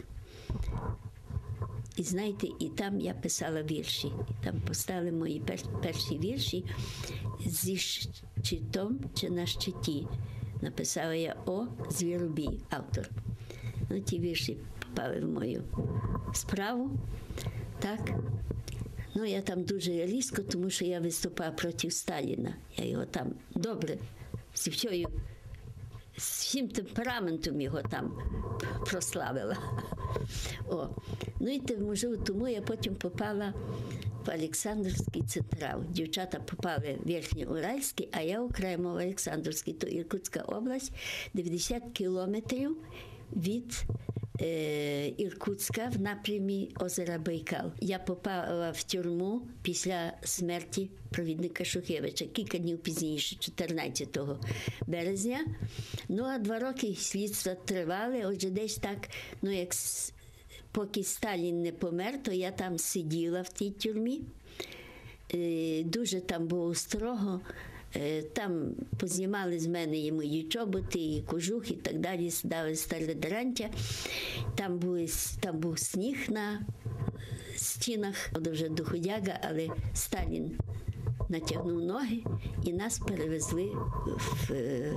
і знаєте, і там я писала вірші. І там поставили мої пер, перші вірші зі щитом чи на щиті. Написала я О. Звіробій, автор. Ну, ті вірші попали в мою справу. Так. Ну, я там дуже різко, тому що я виступала проти Сталіна. Я його там добре, з всьою, з всім темпераментом його там прославила. О. Ну і можливо, тому я потім попала в Олександрівський централ. Дівчата попали в Верхньоуральський, а я окремо в Олександрівський. То Іркутська область, дев'яносто кілометрів від е, Іркутська в напрямі озера Байкал. Я попала в тюрму після смерті провідника Шухевича, кілька днів пізніше, чотирнадцятого березня. Ну, а два роки слідства тривали, отже, десь так, ну, як поки Сталін не помер, то я там сиділа в тій тюрмі. Е, дуже там було строго. Там познімали з мене і мої чоботи, і кожух, і так далі, дали старе дрантя. Там, були, там був сніг на стінах, вже доходяга, але Сталін натягнув ноги і нас перевезли в,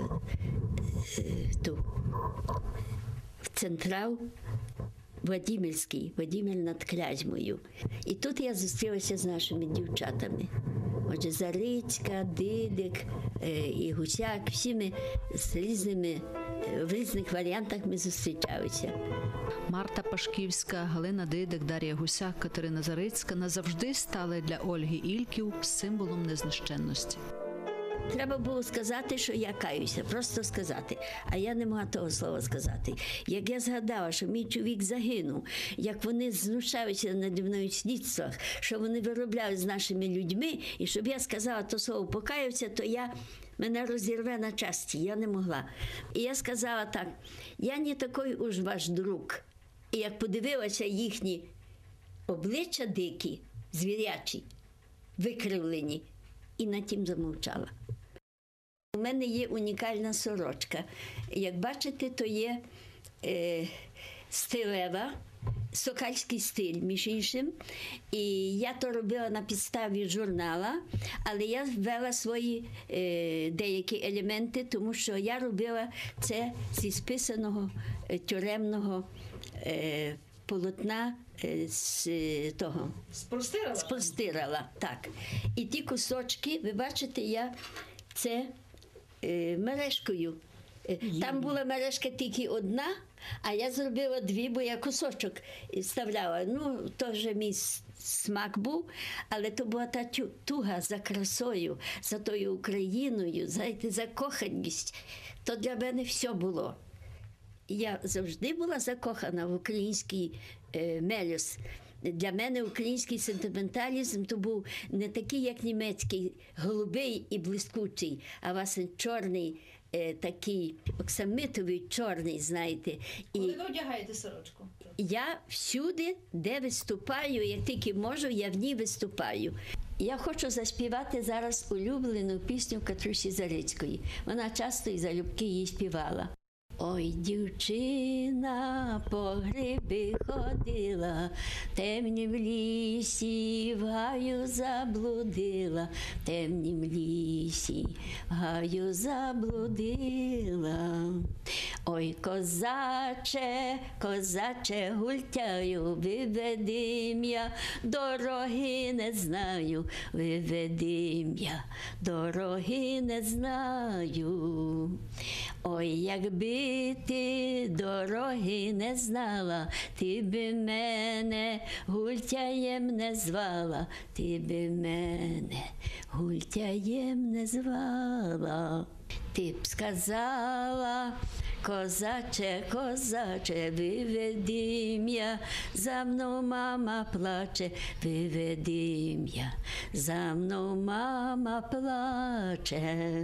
в, в централ Владимирський, Владимир над Клязьмою. І тут я зустрілася з нашими дівчатами. Отже, Зарицька, Дидик е, і Гусяк, всі ми з різними, в різних варіантах ми зустрічалися. Марта Пашківська, Галина Дидик, Дар'я Гусяк, Катерина Зарицька назавжди стали для Ольги Ільків символом незнищенності. Треба було сказати, що я каюся, просто сказати. А я не могла того слова сказати. Як я згадала, що мій чоловік загинув, як вони знущалися наді мною в слідствах, що вони виробляють з нашими людьми, і щоб я сказала то слово «покаюся», то я, мене розірве на часті, я не могла. І я сказала так, я не такий уж ваш друг. І як подивилася їхні обличчя дикі, звірячі, викривлені, і на тім замовчала. У мене є унікальна сорочка. Як бачите, то є е, стилева, сокальський стиль, між іншим. І я то робила на підставі журнала, але я ввела свої е, деякі елементи, тому що я робила це зі списаного е, тюремного е, полотна е, з е, того. Спростирала? Спростирала, так. І ті кусочки, ви бачите, я це е, мережкою. Е, Там була мережка тільки одна, а я зробила дві, бо я кусочок вставляла. Ну, то вже мій с- смак був, але то була та тю- туга за красою, за тою Україною, знаєте, закоханість. То для мене все було. Я завжди була закохана в український е, мелюс. Для мене український сентименталізм то був не такий, як німецький, голубий і блискучий, а власне чорний, е, такий оксамитовий чорний, знаєте. І Коли ви одягаєте сорочку? я всюди, де виступаю, як тільки можу, я в ній виступаю. Я хочу заспівати зараз улюблену пісню Катрусі Зарицької. Вона часто і залюбки її співала. Ой, дівчина по гриби ходила, темнім лісі в гаю заблудила, темнім лісі в гаю заблудила. Ой, козаче, козаче, гультяю, виведим я, дороги не знаю, виведим я, дороги не знаю. Ой, якби ти дороги не знала, ти би мене гультяєм не звала, ти би мене гультяєм не звала. Ти б сказала, козаче, козаче, виведим я, за мною мама плаче, виведим я, за мною мама плаче.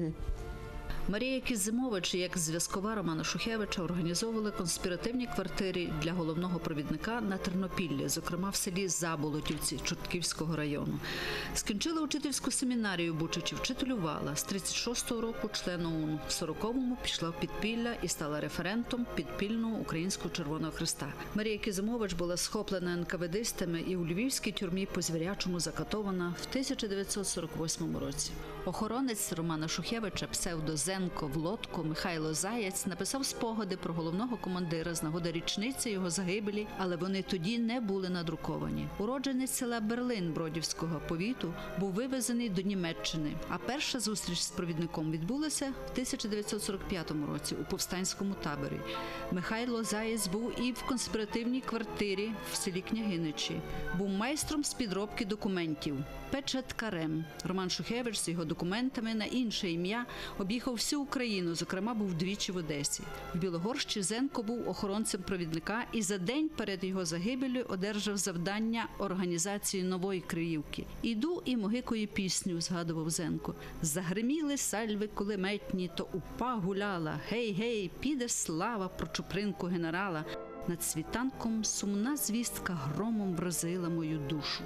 Марія Кізимович, як зв'язкова Романа Шухевича, організовувала конспіративні квартири для головного провідника на Тернопіллі, зокрема в селі Заболотівці Чортківського району. Скінчила учительську семінарію в Бучачі, вчителювала. З тридцять шостого року член ОУН. В сороковому пішла в підпілля і стала референтом підпільного Українського Червоного Хреста. Марія Кізимович була схоплена ен ка ве дистами і у львівській тюрмі по-звірячому закатована в тисяча дев'ятсот сорок восьмому році. Охоронець Романа Шухевича, псевдо Зенко Влодко Михайло Заєць, написав спогади про головного командира з нагоди річниці його загибелі, але вони тоді не були надруковані. Уродженець села Берлин Бродівського повіту був вивезений до Німеччини, а перша зустріч з провідником відбулася в тисяча дев'ятсот сорок п'ятому році у повстанському таборі. Михайло Заєць був і в конспіративній квартирі в селі Княгиничі. Був майстром з підробки документів. Печаткарем. Роман Шухевич з його документами на інше ім'я об'їхав всю Україну, зокрема був двічі в Одесі. В Білогорщі Зенко був охоронцем провідника і за день перед його загибелью одержав завдання організації нової Криївки. «Іду і могикою пісню», згадував Зенко. «Загриміли сальви кулеметні, то упа гуляла. Гей-гей, піде слава про Чупринку генерала. Над світанком сумна звістка громом вразила мою душу».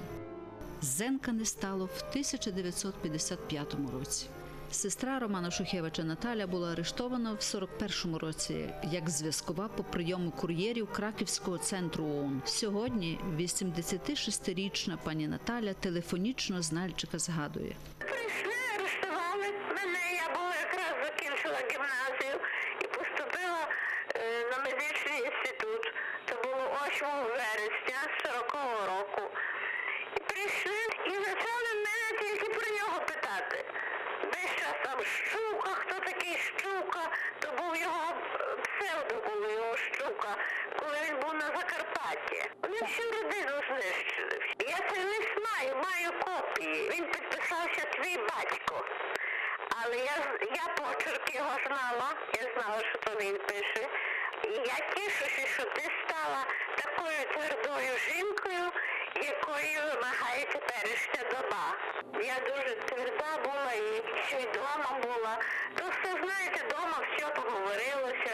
Зенка не стало в тисяча дев'ятсот п'ятдесят п'ятому році. Сестра Романа Шухевича Наталя була арештована в сорок першому році як зв'язкова по прийому кур'єрів Краківського центру ОУН. Сьогодні вісімдесятишестирічна пані Наталя телефонічно з Нальчика згадує. Прийшли, арештували мене, я була якраз закінчила гімназію і поступила е, на медичний інститут. Це було восьмого вересня сорокового року. І прийшли і почали мене тільки про нього питати. Весь час там Щука, хто такий Щука, то був його псевдо, було його Щука, коли він був на Закарпатті. Вони всю родину знищили. Я цей лист маю, маю копії. Він підписався «Твій батько». Але я, я почерк його знала, я знала, що то він пише. І я тішуся, що ти стала такою твердою жінкою, якою вимагає теперішня доба. Я дуже тверда була і свідома була. Просто, знаєте, вдома все поговорилося,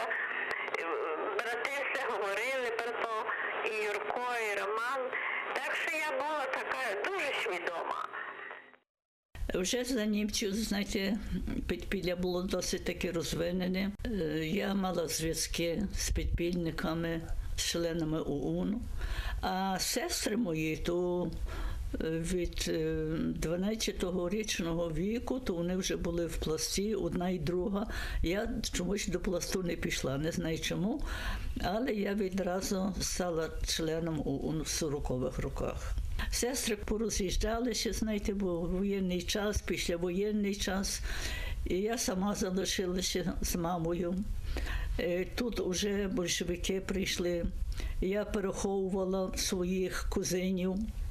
брати все говорили про то, і Юрко, і Роман. Так що я була така дуже свідома. Вже за німців, знаєте, підпілля було досить таки розвинене. Я мала зв'язки з підпільниками, з членами ОУН. А сестри мої, то від дванадцятирічного віку, то вони вже були в пласті, одна і друга. Я чомусь до пласту не пішла, не знаю чому, але я відразу стала членом ОУН в сорокових роках. Сестри пороз'їжджалися, знаєте, бо воєнний час, післявоєнний час, і я сама залишилася з мамою. Тут вже большевики прийшли, я переховувала своїх кузинів,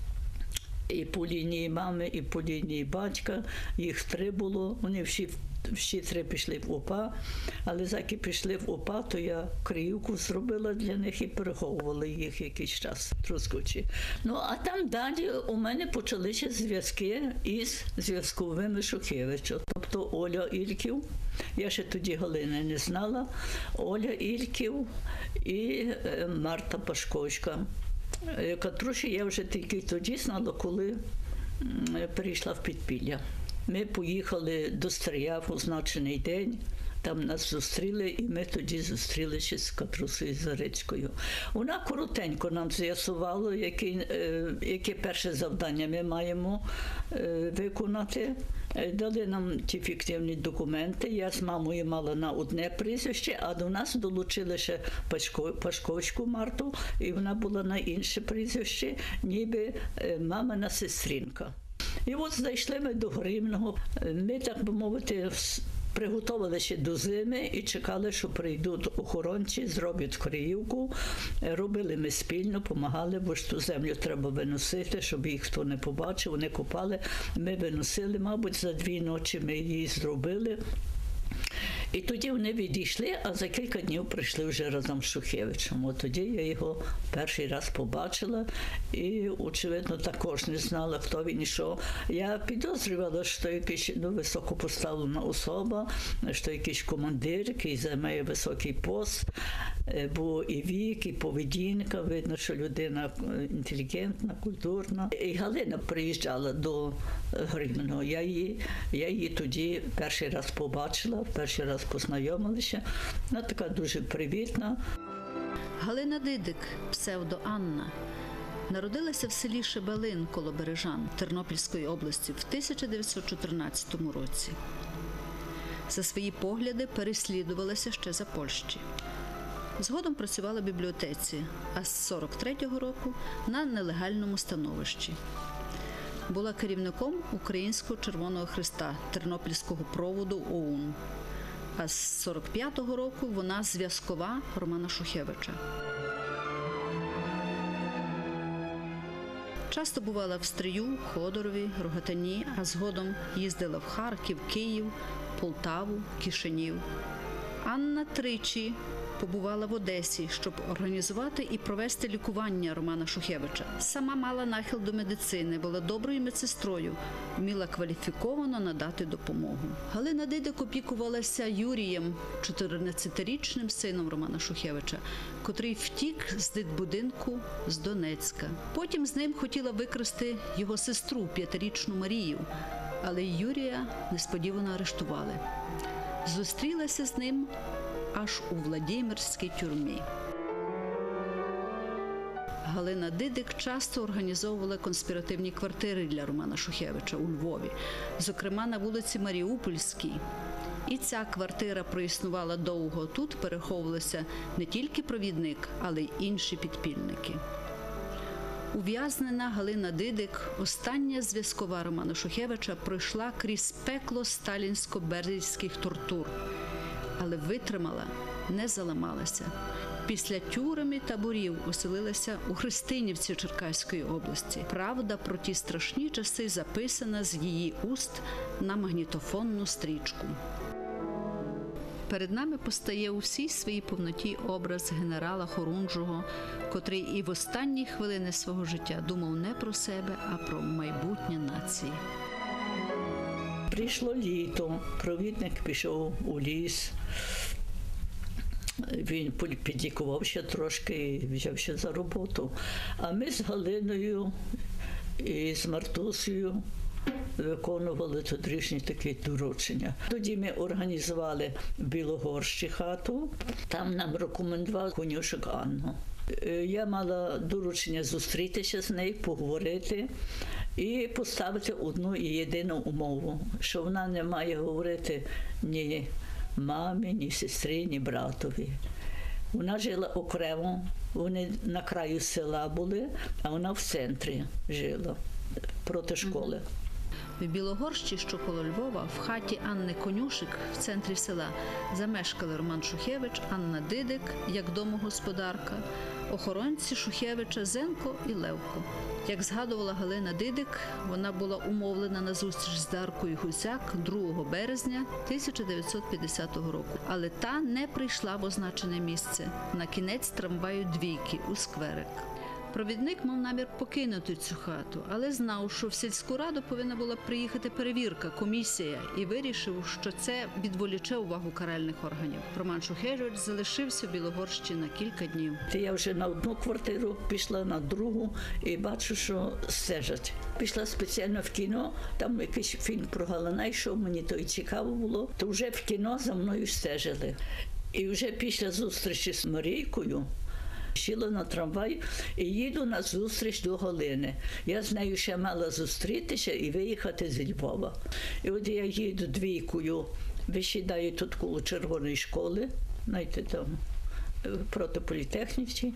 і по лінії мами, і по лінії батька. Їх три було, вони всі, всі три пішли в УПА, але заки пішли в УПА, то я криївку зробила для них і переховувала їх якийсь час в Трускавці. Ну, а там далі у мене почалися зв'язки із зв'язковими Шухевича, тобто Оля Ільків, я ще тоді Галини не знала, Оля Ільків і Марта Пашковська. Катрусю я вже тільки тоді знала, коли перейшла в підпілля. Ми поїхали до Стрия в означений день, там нас зустріли, і ми тоді зустрілися з Катрусею Зарицькою. Вона коротенько нам з'ясувала, яке, яке перше завдання ми маємо виконати. Дали нам ті фіктивні документи. Я з мамою мала на одне прізвище, а до нас долучили ще Пашковську Марту, і вона була на інше прізвище, ніби мамина сестринка. І от зайшли ми до Гримного. Ми, так би мовити, приготувалися до зими і чекали, що прийдуть охоронці, зроблять криївку. Робили ми спільно, допомагали, бо ж ту землю треба виносити, щоб їх хто не побачив. Вони копали, ми виносили, мабуть, за дві ночі ми її зробили. І тоді вони відійшли, а за кілька днів прийшли вже разом з Шухевичем. От тоді я його перший раз побачила і, очевидно, також не знала, хто він і що. Я підозрювала, що якийсь ну, високопоставлена особа, що якийсь командир, який займає високий пост, бо і вік, і поведінка, видно, що людина інтелігентна, культурна. І Галина приїжджала до Гримного. Я її, я її тоді перший раз побачила, перший раз познайомилися. Вона така дуже привітна. Галина Дидик, псевдо Анна, народилася в селі Шебелин коло Бережан Тернопільської області в тисяча дев'ятсот чотирнадцятому році. За свої погляди переслідувалася ще за Польщі. Згодом працювала в бібліотеці, а з сорок третього року на нелегальному становищі. Була керівником Українського Червоного Хреста Тернопільського проводу ОУН. А з сорок п'ятого року вона зв'язкова Романа Шухевича. Часто бувала в Стрию, Ходорові, Рогатині, а згодом їздила в Харків, Київ, Полтаву, Кишинів. Анна тричі побувала в Одесі, щоб організувати і провести лікування Романа Шухевича. Сама мала нахил до медицини, була доброю медсестрою, вміла кваліфіковано надати допомогу. Галина Дидик опікувалася Юрієм, чотирнадцятирічним сином Романа Шухевича, котрий втік з дитбудинку з Донецька. Потім з ним хотіла викрасти його сестру, п'ятирічну Марію, але Юрія несподівано арештували. Зустрілася з ним аж у Владимирській тюрмі. Галина Дидик часто організовувала конспіративні квартири для Романа Шухевича у Львові, зокрема на вулиці Маріупольській. І ця квартира проіснувала довго. Тут переховувалися не тільки провідник, але й інші підпільники. Ув'язнена Галина Дидик, остання зв'язкова Романа Шухевича, пройшла крізь пекло сталінсько-бердянських тортур, але витримала, не заламалася. Після тюрем і таборів оселилася у Христинівці Черкаської області. Правда про ті страшні часи записана з її уст на магнітофонну стрічку. Перед нами постає у всій своїй повноті образ генерала Хорунжого, котрий і в останні хвилини свого життя думав не про себе, а про майбутнє нації. Прийшло літо, провідник пішов у ліс. Він підлікувався трошки і взявся за роботу. А ми з Галиною і з Мартусею виконували тоді такі доручення. Тоді ми організували в Білогорщі хату. Там нам рекомендував конюшок Анну. Я мала доручення зустрітися з нею, поговорити. і поставити одну і єдину умову, що вона не має говорити ні мамі, ні сестрі, ні братові. Вона жила окремо, вони на краю села були, а вона в центрі жила, проти школи. В Білогорщі, що коло Львова, в хаті Анни Конюшик в центрі села замешкали Роман Шухевич, Анна Дидик, як домогосподарка, охоронці Шухевича Зенко і Левко. Як згадувала Галина Дидик, вона була умовлена на зустріч з Даркою Гусяк другого березня тисяча дев'ятсот п'ятдесятого року. Але та не прийшла в означене місце на кінець трамваю двійки у скверик. Провідник мав намір покинути цю хату, але знав, що в сільську раду повинна була приїхати перевірка, комісія, і вирішив, що це відволіче увагу каральних органів. Роман Шухевич залишився в Білогорщі на кілька днів. Я вже на одну квартиру пішла, на другу, і бачу, що стежать. Пішла спеціально в кіно, там якийсь фільм про Галина йшов, мені то і цікаво було, то вже в кіно за мною стежили. І вже після зустрічі з Марійкою сіла на трамвай і їду на зустріч до Галини. Я з нею ще мала зустрітися і виїхати з Львова. І от я їду двійкою, висідаю тут коло червоної школи, знаєте, там, проти політехніці.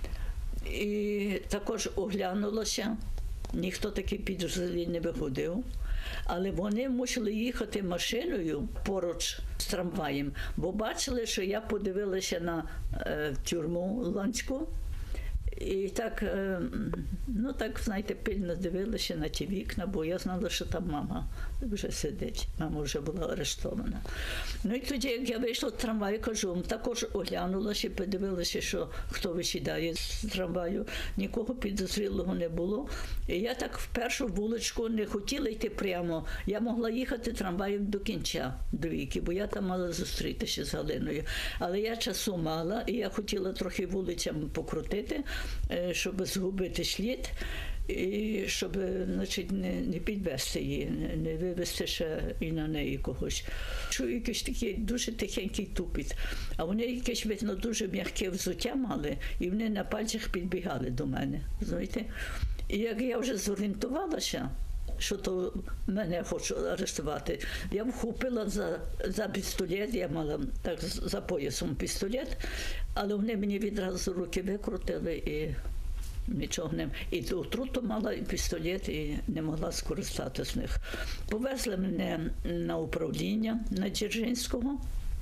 І також оглянулася, ніхто такий підозрілий не виходив. Але вони мусили їхати машиною поруч з трамваєм, бо бачили, що я подивилася на е, тюрму Ланську. І так, е, ну так, знаєте, пильно дивилася на ті вікна, бо я знала, що там мама вже сидить, мама вже була арештована. Ну і тоді, як я вийшла з трамваю, кажу, також оглянулася і подивилася, що хто висідає з трамваю. Нікого підозрілого не було. І я так в першу вуличку не хотіла йти прямо. Я могла їхати трамваєм до кінця двійки, бо я там мала зустрітися з Галиною. Але я часу мала, і я хотіла трохи вулицями покрутити, щоб згубити слід, і щоб, значить, не, не підвести її, не, не вивести ще і на неї когось. Чую якийсь такий дуже тихенький тупіт. А вони якесь, видно, дуже м'яке взуття мали, і вони на пальцях підбігали до мене, знаєте. І як я вже зорієнтувалася, що то мене хочуть арештувати, я вхопила за, за пістолет, я мала так за поясом пістолет, але вони мені відразу руки викрутили і нічого не... І отруту мала, і пістолет, і не могла скористатися з них. Повезли мене на управління на Дзержинського,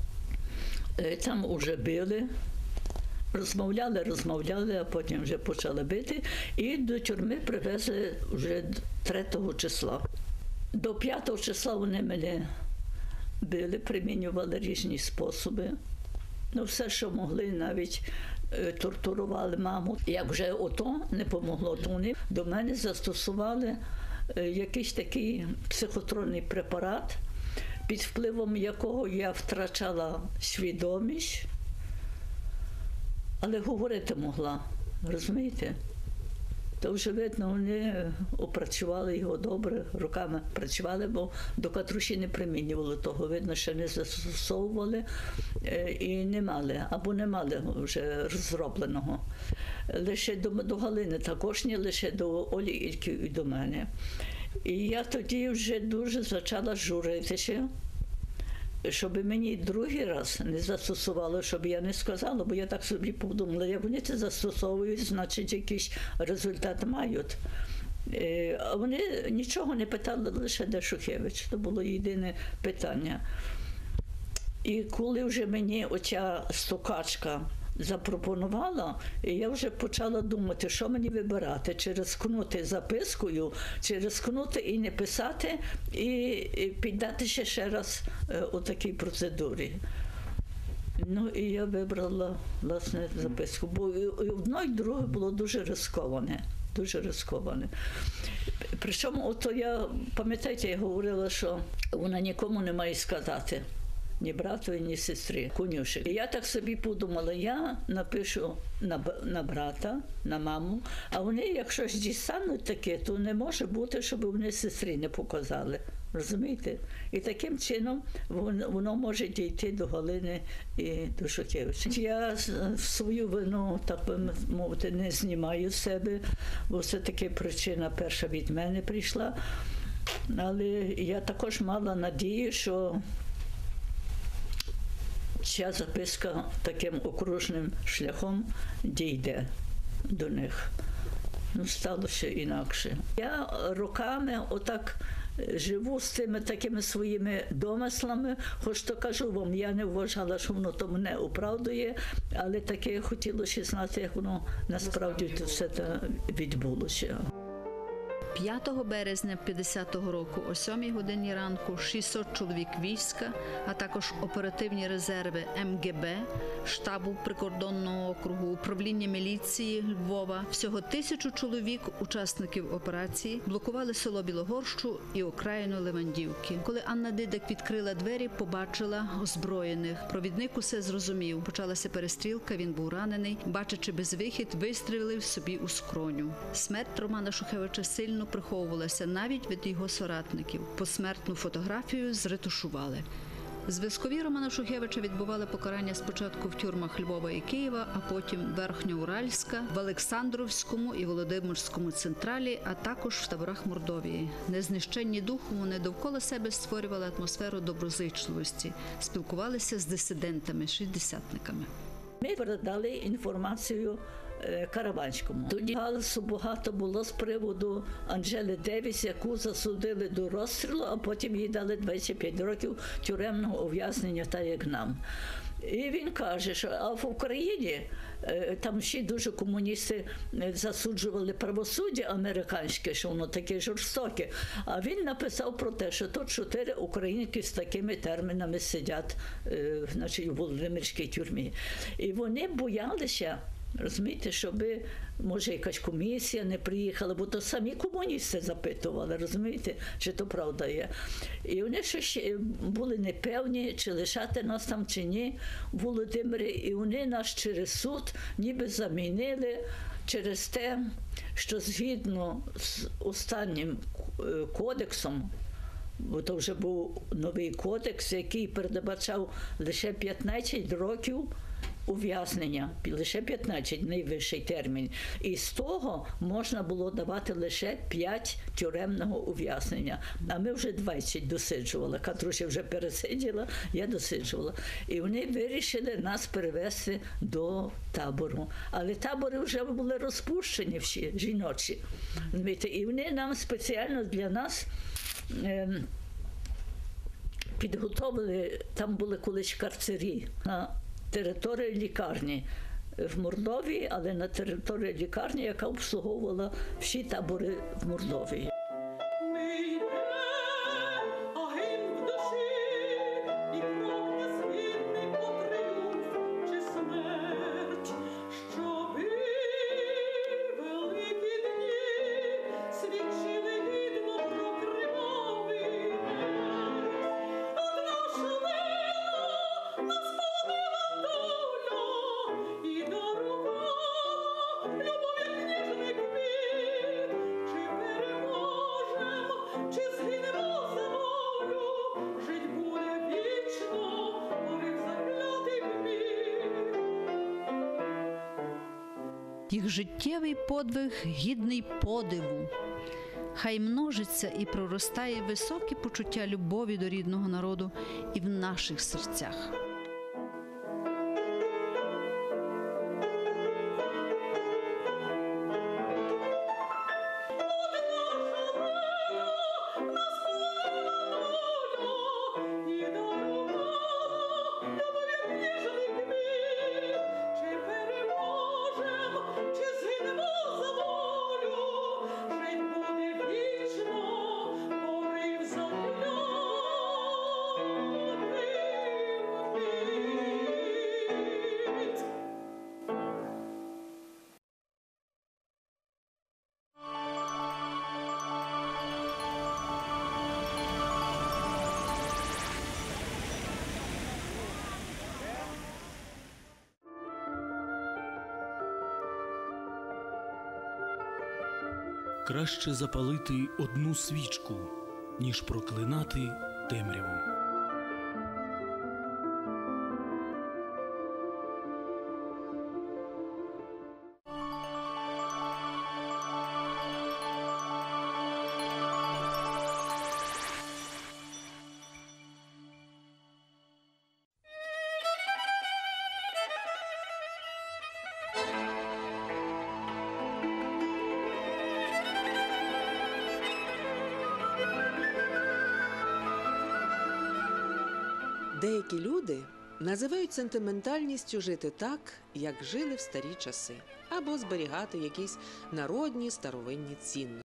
там уже били, розмовляли, розмовляли, а потім вже почали бити. І до тюрми привезли вже третього числа. До п'ятого числа вони мене били, примінювали різні способи. Ну, все, що могли, навіть е, тортурували маму. Як вже ото не помогло, то вони до мене застосували е, якийсь такий психотронний препарат, під впливом якого я втрачала свідомість, але говорити могла, розумієте? То вже, видно, вони опрацювали його добре, руками працювали, бо до катруші не примінювали того, видно, що не застосовували і не мали, або не мали вже розробленого. Лише до, до Галини також, не лише до Олі Ільків і до мене. І я тоді вже дуже почала журитися, щоб мені другий раз не застосували, щоб я не сказала, бо я так собі подумала, як вони це застосовують, значить якийсь результат мають. А вони нічого не питали, лише де Шухевич, це було єдине питання. І коли вже мені оця стукачка запропонувала, і я вже почала думати, що мені вибирати, чи рискнути запискою, чи рискнути і не писати, і піддатися ще раз у такій процедурі. Ну, і я вибрала, власне, записку, бо і одно, і друге було дуже рисковане, дуже рисковане. Причому, ото я, пам'ятаєте, я говорила, що вона нікому не має сказати. ні братові, ні сестри, конюшек. І я так собі подумала, я напишу на, на брата, на маму, а вони, якщо ж дістануть таке, то не може бути, щоб вони сестрі не показали. Розумієте? І таким чином воно, воно може дійти до Галини і до Шухевича. Я свою вину, так би мовити, не знімаю з себе, бо все-таки причина перша від мене прийшла. Але я також мала надію, що ця записка таким окружним шляхом дійде до них. Ну, сталося інакше. Я роками отак живу з тими такими своїми домислами, хоч то кажу вам, я не вважала, що воно то мене оправдує, але таке хотілося знати, як воно насправді то все це відбулося. п'ятого березня п'ятдесятого року о сьомій годині ранку шістсот чоловік війська, а також оперативні резерви ем ге бе, штабу прикордонного округу, управління міліції Львова, всього тисячу чоловік, учасників операції, блокували село Білогорщу і окраїну Левандівки. Коли Анна Дидик відкрила двері, побачила озброєних. Провідник усе зрозумів. Почалася перестрілка, він був ранений. Бачачи безвихід, вистрілив собі у скроню. Смерть Романа Шухевича сильно приховувалася навіть від його соратників. Посмертну фотографію зретушували. Зв'язкові Романа Шухевича відбували покарання спочатку в тюрмах Львова і Києва, а потім Верхньоуральська, в Олександровському і Володимирському централі, а також в таборах Мордовії. Незнищенні духом вони довкола себе створювали атмосферу доброзичливості, спілкувалися з дисидентами, шістдесятниками. Ми передали інформацію Караванському. Тоді галасу багато було з приводу Анджели Девіс, яку засудили до розстрілу, а потім їй дали двадцять п'ять років тюремного ув'язнення, так як нам. І він каже, що а в Україні там ще дуже комуністи засуджували правосуддя американське, що воно таке жорстоке. А він написав про те, що тут чотири українки з такими термінами сидять, значить, у Володимирській тюрмі. І вони боялися, розумієте, щоб, може, якась комісія не приїхала, бо то самі комуністи запитували, розумієте, чи то правда є. І вони ще були непевні, чи лишати нас там, чи ні, у Володимирі. І вони нас через суд ніби замінили через те, що згідно з останнім кодексом, бо то вже був новий кодекс, який передбачав лише п'ятнадцять років ув'язнення, лише п'ятнадцять, найвищий термін. І з того можна було давати лише п'ять тюремного ув'язнення. А ми вже двадцять досиджували. Катруся вже пересиділа, я досиджувала. І вони вирішили нас перевезти до табору. Але табори вже були розпущені всі, жіночі. І вони нам спеціально для нас е, підготовили, там були колись карцері на території лікарні в Мордовії, але на території лікарні, яка обслуговувала всі табори в Мордовії. Їх життєвий подвиг гідний подиву. Хай множиться і проростає високе почуття любові до рідного народу і в наших серцях. Краще запалити одну свічку, ніж проклинати темряву. Деякі люди називають сентиментальністю жити так, як жили в старі часи, або зберігати якісь народні старовинні цінності.